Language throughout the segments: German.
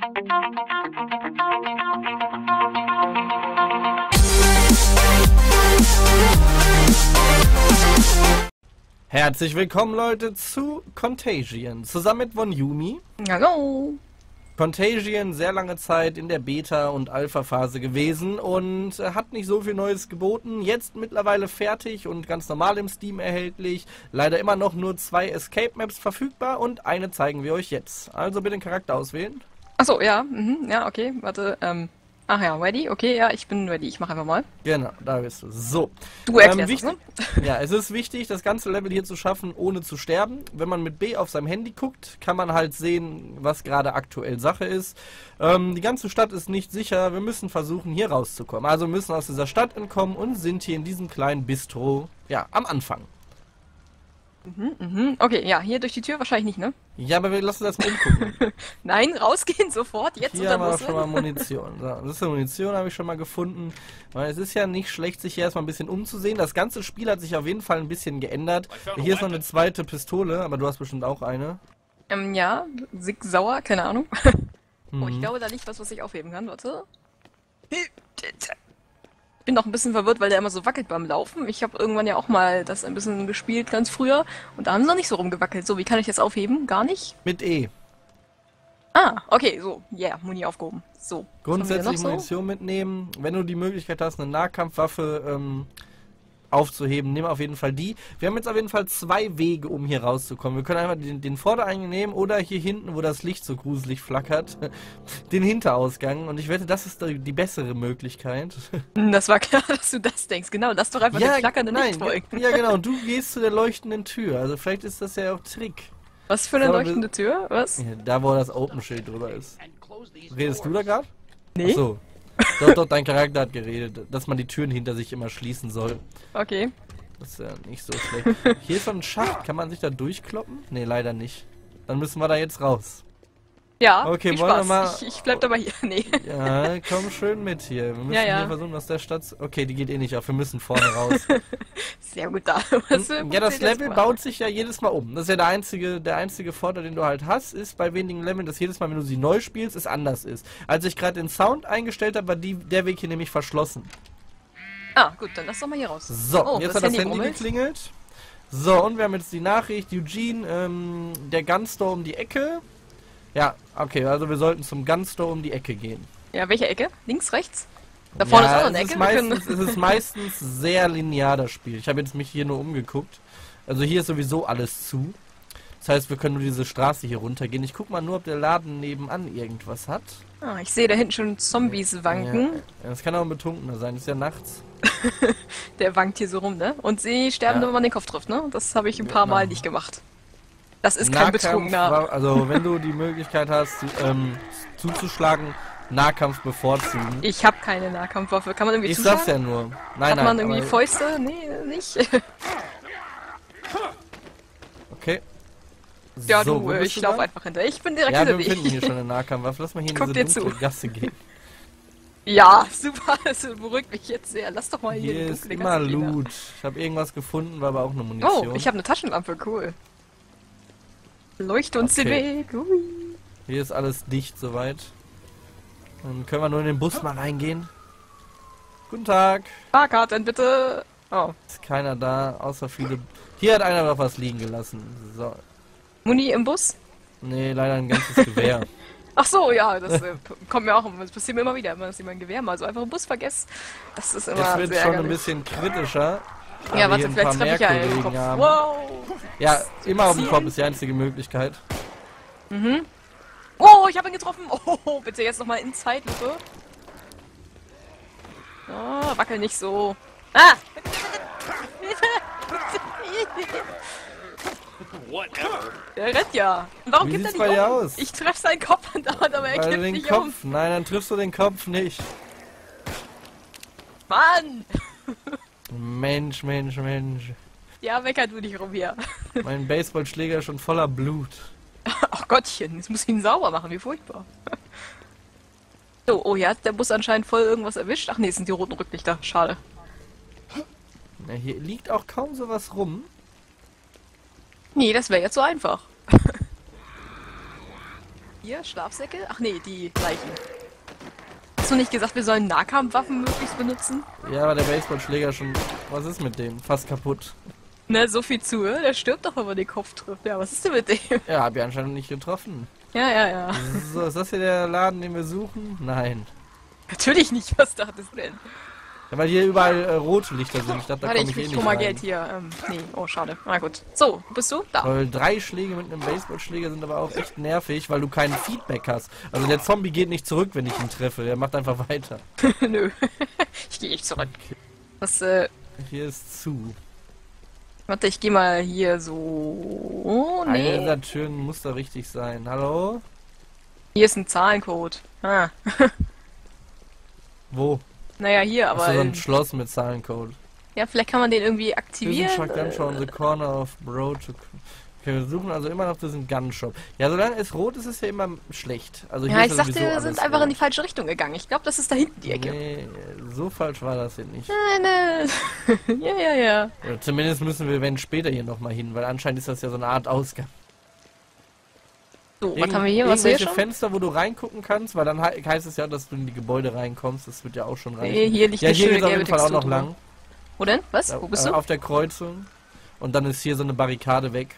Herzlich willkommen, Leute, zu Contagion, zusammen mit Von Yumi. Hallo! Contagion sehr lange Zeit in der Beta- und Alpha-Phase gewesen und hat nicht so viel Neues geboten. Jetzt mittlerweile fertig und ganz normal im Steam erhältlich. Leider immer noch nur 2 Escape-Maps verfügbar und eine zeigen wir euch jetzt. Also bitte den Charakter auswählen. Achso, ja, ja, okay, warte, ach ja, ready? Okay, ja, ich bin ready, ich mach einfach mal. Genau, da bist du. So. Du erklärst das, ne? Ja, es ist wichtig, das ganze Level hier zu schaffen, ohne zu sterben. Wenn man mit B auf seinem Handy guckt, kann man halt sehen, was gerade aktuell Sache ist. Die ganze Stadt ist nicht sicher, wir müssen versuchen, hier rauszukommen. Also wir müssen aus dieser Stadt entkommen und sind hier in diesem kleinen Bistro, ja, am Anfang. Okay, ja, hier durch die Tür wahrscheinlich nicht, ne? Ja, aber wir lassen das mal umgucken. Nein, rausgehen sofort, jetzt Hier haben wir unter schon mal Munition. So, das ist eine Munition, habe ich schon mal gefunden. Weil es ist ja nicht schlecht, sich hier erstmal ein bisschen umzusehen. Das ganze Spiel hat sich auf jeden Fall ein bisschen geändert. Hier ist noch eine zweite Pistole, aber du hast bestimmt auch eine. Ja, Sig Sauer, keine Ahnung. Oh, ich glaube, da liegt was ich aufheben kann, warte. Ich bin noch ein bisschen verwirrt, weil der immer so wackelt beim Laufen. Ich habe irgendwann ja auch mal das ein bisschen gespielt, ganz früher. Und da haben sie noch nicht so rumgewackelt. So, wie kann ich das aufheben? Gar nicht? Mit E. Ah, okay, so. Yeah, Muni aufgehoben. So. Grundsätzlich Munition mitnehmen. Wenn du die Möglichkeit hast, eine Nahkampfwaffe aufzuheben, nimm auf jeden Fall die. Wir haben jetzt auf jeden Fall 2 Wege, um hier rauszukommen. Wir können einmal den Vordereingang nehmen oder hier hinten, wo das Licht so gruselig flackert, den Hinterausgang. Und ich wette, das ist die bessere Möglichkeit. Das war klar, dass du das denkst. Genau, lass doch einfach den flackernden Licht folgen. Ja, genau. Du gehst zu der leuchtenden Tür. Also vielleicht ist das ja auch Trick. Was für eine leuchtende Tür? Was? Ja, da, wo das Open-Schild drüber ist. Redest du da gerade? Nee. Achso. Doch, dein Charakter hat geredet, dass man die Türen hinter sich immer schließen soll. Okay. Das ist ja nicht so schlecht. Hier ist so ein Schacht. Kann man sich da durchkloppen? Nee, leider nicht. Dann müssen wir da jetzt raus. Ja, okay, viel wollen wir Spaß. mal... Ich bleib dabei hier. Nee. Ja, komm schön mit hier. Wir müssen hier versuchen, aus der Stadt... Okay, die geht eh nicht auf. Wir müssen vorne raus. Sehr gut da. Ja, das Level baut sich ja jedes Mal um. Das ist ja der einzige Vorteil, den du halt hast, ist bei wenigen Leveln, dass jedes Mal, wenn du sie neu spielst, es anders ist. Als ich gerade den Sound eingestellt habe, war der Weg hier nämlich verschlossen. Ah, gut, dann lass doch mal hier raus. So, jetzt hat das Handy geklingelt. So, und wir haben jetzt die Nachricht, Eugene, der Gunstore um die Ecke. Ja, okay, also wir sollten zum Gunstore um die Ecke gehen. Ja, welche Ecke? Links, rechts? Da vorne ist auch noch eine Ecke. Es ist meistens sehr linear, das Spiel. Ich habe jetzt mich hier nur umgeguckt. Also hier ist sowieso alles zu. Das heißt, wir können nur diese Straße hier runtergehen. Ich guck mal nur, ob der Laden nebenan irgendwas hat. Ah, ich sehe da hinten schon Zombies wanken. Ja, das kann auch ein Betrunkener sein, ist ja nachts. Der wankt hier so rum, ne? Und sie sterben, wenn man den Kopf trifft, ne? Das habe ich ein paar Mal nicht gemacht. Das ist kein Betrunkener. Also wenn du die Möglichkeit hast, zuzuschlagen, Nahkampf bevorzugen. Ich habe keine Nahkampfwaffe. Kann man irgendwie zuschlagen? Ich sag's ja nur. Hat man irgendwie Fäuste? Nee, nicht. Okay. Ja, so, ich laufe einfach hinter. Ich bin direkt hinter dich. Ja, wir finden hier schon eine Nahkampfwaffe. Lass mal hier in diese dunkle Gasse gehen. Ja, super. Das beruhigt mich jetzt sehr. Lass doch mal hier in die dunkle Gasse gehen. Hier ist immer Loot. Ich habe irgendwas gefunden, war aber auch eine Munition. Oh, ich habe eine Taschenlampe. Cool. Leuchte uns den Weg. Hier ist alles dicht soweit. Dann können wir nur in den Bus mal reingehen. Guten Tag. Fahrkarten bitte. Oh. Ist keiner da, außer viele... Hier hat einer noch was liegen gelassen. So. Muni im Bus? Nee, leider ein ganzes Gewehr. Ach so, ja, das kommt mir auch, das passiert mir immer wieder, dass ich mein Gewehr mal so einfach im Bus vergesse. Das ist immer sehr wird schon ein bisschen kritischer. Ja, warte, vielleicht treffe ich ja einen Kopf. Wow. Ja, immer auf dem Kopf ist die einzige Möglichkeit. Oh, ich habe ihn getroffen. Oh, bitte jetzt nochmal in Zeitlupe. Oh, wackel nicht so. Ah! Der rennt ja. Warum gibt er nicht aus? Ich treffe seinen Kopf andauernd, aber er kippt nicht um. Nein, dann triffst du den Kopf nicht. Mann! Mensch. Ja, meckert du nicht rum hier. Mein Baseballschläger ist schon voller Blut. Ach Gottchen, jetzt muss ich ihn sauber machen, wie furchtbar. So, oh, hier hat der Bus anscheinend voll irgendwas erwischt. Ach nee, es sind die roten Rücklichter, schade. Na, hier liegt auch kaum sowas rum. Nee, das wäre jetzt so einfach. Hier, Schlafsäcke? Ach nee, die Leichen. Hast du nicht gesagt, wir sollen Nahkampfwaffen möglichst benutzen? Ja, aber der Baseballschläger schon... Was ist mit dem? Fast kaputt. Ne, so viel zu, der stirbt doch, wenn man den Kopf trifft. Ja, was ist denn mit dem? Ja, hab ich anscheinend nicht getroffen. Ja, ja, ja. So, ist das hier der Laden, den wir suchen? Nein. Natürlich nicht, was dachtest du denn? Ja, weil hier überall rote Lichter sind. Ich dachte, da Warte, komme ich ich eh krieg nicht schon mal rein. Geld hier. Nee, oh, schade. Na gut. So, wo bist du? Da. Weil 3 Schläge mit einem Baseballschläger sind aber auch echt nervig, weil du kein Feedback hast. Also der Zombie geht nicht zurück, wenn ich ihn treffe. Der macht einfach weiter. Nö. Ich gehe nicht zurück. Okay. Was, Hier ist zu. warte, ich gehe mal hier so... Oh, Eine nee. dieser Türen muss da richtig sein. Hallo? Hier ist ein Zahlencode. Ah. Wo? Naja, hier, Achso, aber... so ein Schloss mit Zahlencode. ja, vielleicht kann man den irgendwie Diesen aktivieren. Shotgun Shop on the corner of Road to... Okay, wir suchen also immer noch diesen Gun Shop. Ja, solange es rot ist, ist ja immer schlecht. Also hier Ja, ist ich ja dachte, sowieso wir sind alles einfach in die rot. falsche Richtung gegangen. Ich glaube, das ist da hinten die Ecke. Nee, so falsch war das hier nicht. Nein, nein. Ja, ja, ja. Oder zumindest müssen wir, wenn später hier nochmal hin, weil anscheinend ist das ja so eine Art Ausgang. So, was haben wir hier? Was wir hier Irgendwelche schon? Fenster, wo du reingucken kannst, weil dann heißt es ja, dass du in die Gebäude reinkommst. Das wird ja auch schon reichen. Nee, hier liegt Ja, eine hier schöne ist auf gelbe jeden Fall auch Textur noch drüber. lang. Wo denn? Was? Wo bist du? Auf der Kreuzung. Und dann ist hier so eine Barrikade weg.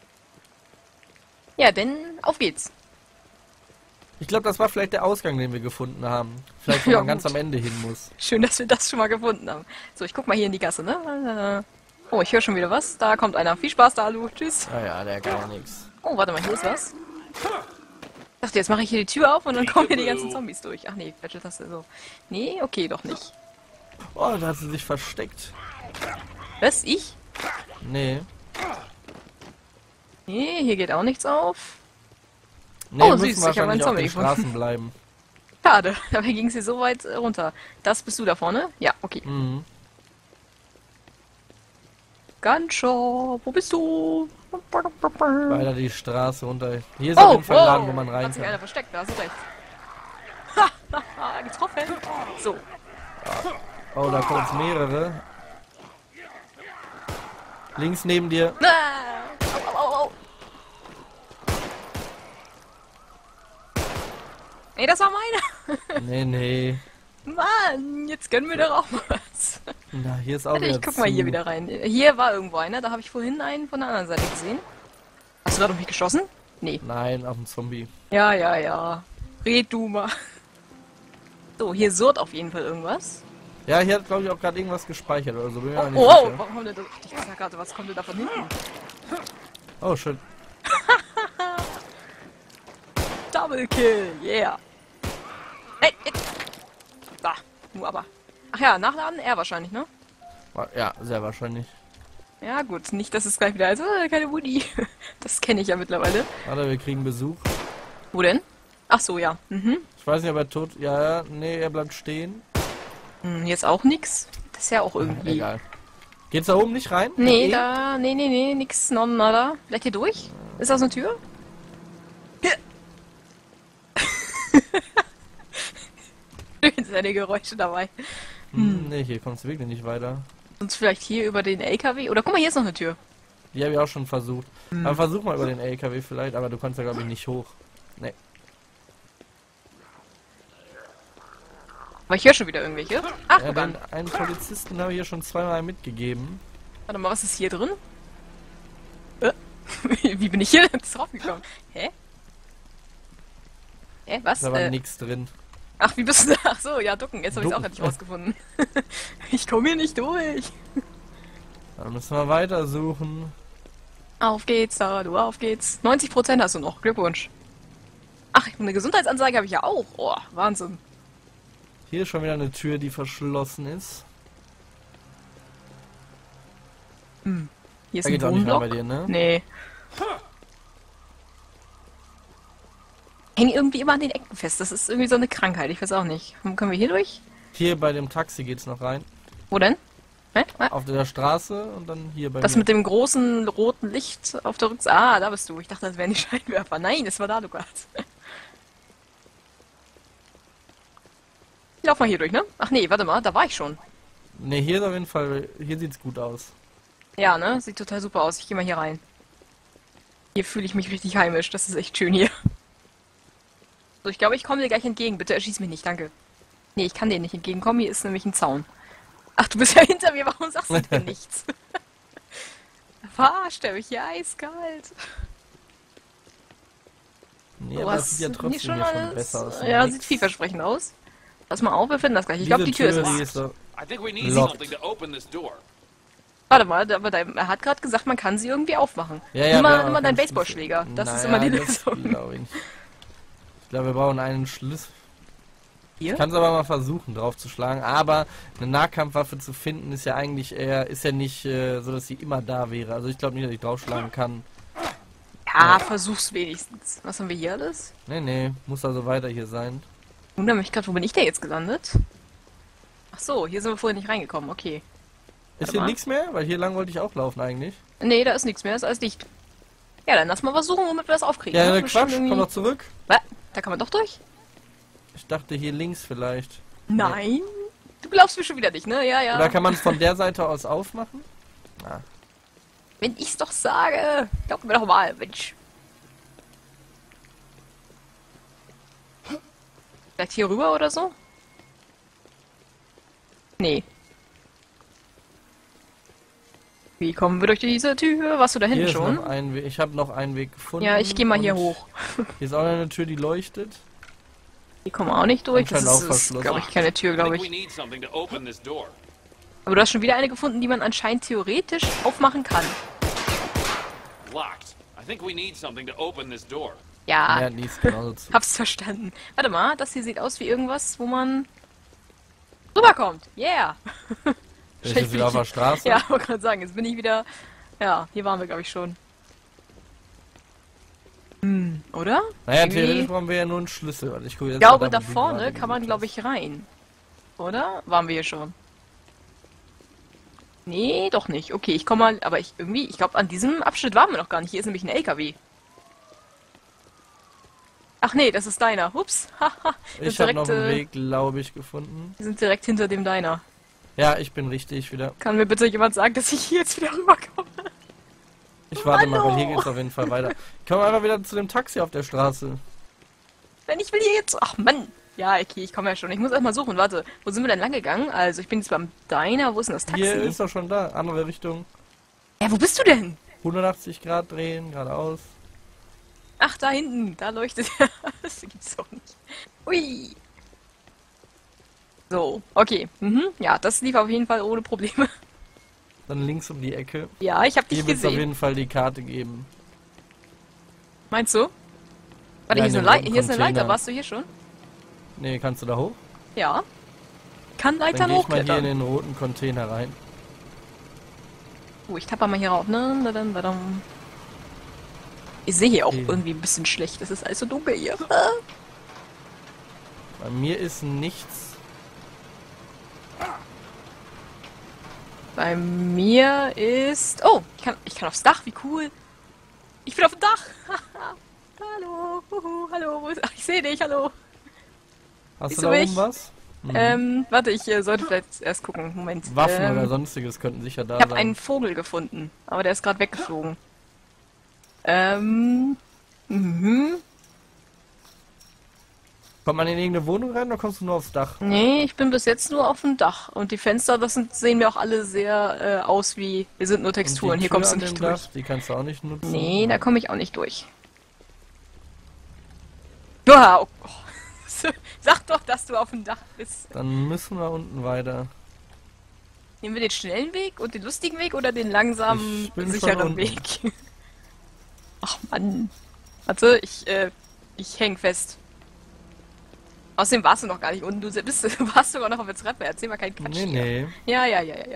Ja, denn auf geht's. Ich glaube, das war vielleicht der Ausgang, den wir gefunden haben. Vielleicht, wo Ja, man ganz gut. am Ende hin muss. Schön, dass wir das schon mal gefunden haben. So, ich guck mal hier in die Gasse, ne? Oh, ich höre schon wieder was. Da kommt einer. Viel Spaß da, Lu. Tschüss. Naja, der gar nichts. Oh, warte mal, hier ist was. Ich dachte, jetzt mache ich hier die Tür auf und dann kommen hier die ganzen Zombies durch. Ach nee, falsche Taste. So. Nee, okay, doch nicht. Oh, da hat sie sich versteckt. Was? Ich? Nee. Nee, hier geht auch nichts auf. Nee, Oh, wir süß, müssen ich hab einen wahrscheinlich auf Zombie den gefunden. Straßen bleiben. Schade, dabei ging sie so weit runter. Das bist du da vorne? Ja, okay. Mhm. Gunshop, wo bist du? Weiter die Straße runter. Hier ist auf jeden Fall ein Laden, wo man rein hat sich einer kann. versteckt, da hast du recht. Ha, getroffen. So. Oh, da kommen jetzt mehrere. Links neben dir. Ah, au, au, au, au. Ey, das war meiner. Nee, nee. Mann, jetzt gönnen wir doch auch was. Na, hier ist auch Warte, wieder ich guck mal hier zu. wieder rein. Hier war irgendwo einer, da habe ich vorhin einen von der anderen Seite gesehen. Hast du da auf mich geschossen? Nee. Nein, auf den Zombie. Ja, ja, ja. Red du mal. So, hier surrt auf jeden Fall irgendwas. Ja, hier hat, glaube ich, auch gerade irgendwas gespeichert oder so. Bin mir Oh, aber nicht oh, sicher. warum kommt denn das? Ich sag gerade, was kommt denn da von hinten? Oh, shit. Double Kill, yeah. Hey, hey. Da, nur aber. Ach ja, nachladen? Er wahrscheinlich, ne? Ja, sehr wahrscheinlich. Ja, gut. Nicht, dass es gleich wieder heißt, keine Woody. Das kenne ich ja mittlerweile. Warte, wir kriegen Besuch. Wo denn? Ach so, ja. Mhm. Ich weiß nicht, ob er tot... Ja, nee, er bleibt stehen. Hm, hier ist auch nix. Das ist ja auch irgendwie... Egal. Geht's da oben nicht rein? Nee, Mit E? da... Nee, nix, nada. Vielleicht hier durch? Ist das eine Tür? Hier. Schön seine Geräusche dabei. Nee, hier kommst du wirklich nicht weiter. Sonst vielleicht hier über den LKW? Oder guck mal, hier ist noch eine Tür. Die habe ich auch schon versucht. Aber versuch mal über den LKW vielleicht, aber du kannst ja, glaube ich, nicht hoch. Nee. Aber ich höre schon wieder irgendwelche. Ach, Ja, guck den an. einen Polizisten habe ich hier schon zweimal mitgegeben. Warte mal, was ist hier drin? Wie bin ich hier jetzt draufgekommen? Hä? Hä, was? Da war nichts drin. Ach, wie bist du da? Ach so, ja, ducken. Jetzt habe ich es auch Ducken. endlich rausgefunden. Ich komme hier nicht durch. Dann müssen wir weiter suchen. Auf geht's, da, du, auf geht's. 90% hast du noch. Glückwunsch. Ach, eine Gesundheitsanzeige habe ich ja auch. Oh, Wahnsinn. Hier ist schon wieder eine Tür, die verschlossen ist. Hier ist Da ein geht's auch nicht mehr Wohnblock. bei dir, ne? Nee. Hängen irgendwie immer an den Ecken fest. Das ist irgendwie so eine Krankheit. Ich weiß auch nicht. Können wir hier durch? Hier bei dem Taxi geht's noch rein. Wo denn? Hä? Auf der Straße und dann hier bei Das mir. mit dem großen roten Licht auf der Rückseite. Ah, da bist du. Ich dachte, das wären die Scheinwerfer. Nein, es war da, Lukas. Ich lauf mal hier durch, ne? Ach nee, warte mal, da war ich schon. Ne, hier ist auf jeden Fall, hier sieht's gut aus. Ja, ne? Sieht total super aus. Ich gehe mal hier rein. Hier fühle ich mich richtig heimisch. Das ist echt schön hier. So, ich glaube, ich komme dir gleich entgegen. Bitte erschieß mich nicht, danke. Nee, ich kann dir nicht entgegenkommen. Hier ist nämlich ein Zaun. Ach, du bist ja hinter mir. Warum sagst du denn nichts? Verarscht er mich hier eiskalt. Nee, Du aber das hast sieht ja trotzdem hier schon hier schon alles. besser aus. Ja, Nix. sieht vielversprechend aus. Pass mal auf, wir finden das gleich. Ich glaube, die Diese Tür ist die es. ist so. I think we need Locked. something to open this door. Warte mal, aber er hat gerade gesagt, man kann sie irgendwie aufmachen. Ja, ja, wir haben Nimm mal auch deinen keinen Baseballschläger. Schlüssel. Das ist Naja, immer die das Lösung. glaube ich nicht. Ich glaube, wir brauchen einen Schlüssel. Hier? Ich kann es aber mal versuchen, drauf zu schlagen. Aber eine Nahkampfwaffe zu finden, ist ja eigentlich eher, ist ja nicht so, dass sie immer da wäre. Also ich glaube nicht, dass ich draufschlagen kann. Ja, versuch's wenigstens. Was haben wir hier alles? Nee, muss also weiter hier sein. Wundere mich gerade, wo bin ich denn jetzt gelandet? Ach so, hier sind wir vorher nicht reingekommen, okay. Ist Warte hier mal. nichts mehr? Weil hier lang wollte ich auch laufen eigentlich. Nee, da ist nichts mehr, ist alles dicht. Ja, dann lass mal versuchen, womit wir das aufkriegen. Ja, ne? Quatsch, Bestimmt komm doch zurück. Was? Da kann man doch durch? Ich dachte hier links vielleicht. Nein. Du glaubst mir schon wieder nicht, ne? Ja, ja. Oder kann man es von der Seite aus aufmachen? Wenn ich's doch sage. Glaub mir doch mal, Mensch. Vielleicht hier rüber oder so? Nee. Wie kommen wir durch diese Tür? Warst du da hinten Hier ist schon? noch ein Weg. Ich habe noch einen Weg gefunden. Ja, ich gehe mal hier und hoch. Hier ist auch eine Tür, die leuchtet. Hier kommen wir auch nicht durch. Das Anscheinend auch ist verschlossen. glaube ich, keine Tür, I glaube think we ich. need something to open this door. Aber du hast schon wieder eine gefunden, die man anscheinend theoretisch aufmachen kann. Locked. I think we need something to open this door. Ja, Ja, die ist genauso zu. hab's verstanden. Warte mal, das hier sieht aus wie irgendwas, wo man rüberkommt. Yeah! Ist jetzt wieder auf der Straße? Ja, wollte gerade sagen, jetzt bin ich wieder... Ja, hier waren wir, glaube ich, schon. Oder? Naja, Irgendwie- theoretisch brauchen wir ja nur einen Schlüssel. Also ich gucke Ich jetzt glaube, mal da wo du vorne gerade kann man, gesucht glaube ich, rein. Oder? Waren wir hier schon? Nee, doch nicht. Okay, ich komme mal... Aber ich glaube, an diesem Abschnitt waren wir noch gar nicht. Hier ist nämlich ein LKW. Ach nee, das ist deiner. Ups. Haha. hast. Ich habe noch einen direkt, Weg, glaube ich, gefunden. Wir sind direkt hinter dem deiner. Ja, ich bin richtig wieder. Kann mir bitte jemand sagen, dass ich hier jetzt wieder rüberkomme? Ich warte mal, weil hier Hallo. geht's auf jeden Fall weiter. Ich komme einfach wieder zu dem Taxi auf der Straße. Denn ich will hier jetzt... Ach Mann. Ja, okay, ich komme ja schon. Ich muss erst mal suchen. Warte, wo sind wir denn lang gegangen? Also, ich bin jetzt beim Diner. Wo ist denn das Taxi? Hier ist er schon da. Andere Richtung. Ja, wo bist du denn? 180 Grad drehen, geradeaus. Ach, da hinten. Da leuchtet er. Das gibt's doch nicht. Ui. So, okay. Ja, das lief auf jeden Fall ohne Probleme. Dann links um die Ecke. Ja, ich habe dich Hier wird es auf gesehen. jeden Fall die Karte geben. Meinst du? Warte, Ja, hier ist in eine, dem roten hier ist eine Leiter. Container. Warst du hier schon? Nee, kannst du da hoch? Ja. Kann Dann Leitern gehe ich mal hier in hochklettern. den roten Container rein. Oh, ich tapper mal hier rauf. Ne? Dadam. Ich sehe hier auch Okay. irgendwie ein bisschen schlecht. Es ist alles so dunkel hier. Bei mir ist nichts. Bei mir ist... Oh, ich kann aufs Dach. Wie cool. Ich bin auf dem Dach. Hallo. Hallo. Ach, ich sehe dich. Hallo. Hast Siehst du du da mich? oben was? Mhm. Warte, ich sollte vielleicht erst gucken. Moment. Waffen oder sonstiges könnten sicher da Ich habe sein. einen Vogel gefunden, aber der ist gerade weggeflogen. Kommt man in irgendeine Wohnung rein oder kommst du nur aufs Dach? Nee, ich bin bis jetzt nur auf dem Dach. Und die Fenster, sehen mir auch alle sehr aus wie, wir sind nur Und Texturen, die hier Tür kommst du an nicht dem durch. Dach, die kannst du auch nicht nutzen. Nee, da komme ich auch nicht durch. Ja, oh, sag doch, dass du auf dem Dach bist. Dann müssen wir unten weiter. Nehmen wir den schnellen Weg und den lustigen Weg oder den langsamen, Ich bin schon sicheren unten. Weg? Ach Mann. Warte, ich häng fest. Außerdem warst du noch gar nicht unten. Du warst sogar noch auf der Treppe. Erzähl mal keinen Quatsch. Nee, hier. nee. Ja.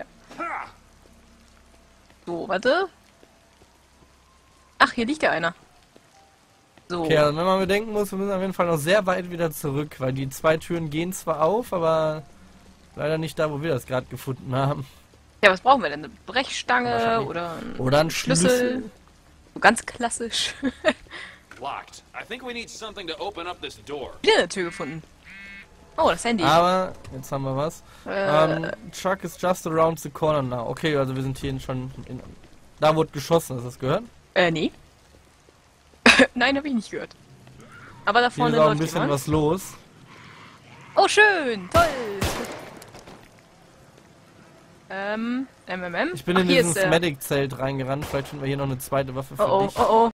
So, warte. Ach, hier liegt ja einer. So. Okay, also wenn man bedenken muss, wir müssen auf jeden Fall noch sehr weit wieder zurück, weil die zwei Türen gehen zwar auf, aber leider nicht da, wo wir das gerade gefunden haben. Ja, was brauchen wir denn? Eine Brechstange Wahrscheinlich. oder Oder ein Schlüssel. So ganz klassisch. Locked. I think we need something to open up this door. Wieder eine Tür gefunden. Oh, das Handy. Aber, jetzt haben wir was. Äh. Chuck is just around the corner now. Okay, also wir sind hier schon in... Da wurde geschossen, hast du das gehört? Nee. Nein, habe ich nicht gehört. Aber da Hier vorne ist auch ein läuft bisschen jemand. was los. Oh, schön! Toll! Ich bin in Ach, hier dieses ist, Medic-Zelt reingerannt. Vielleicht finden wir hier noch eine zweite Waffe für Oh, dich. oh, oh.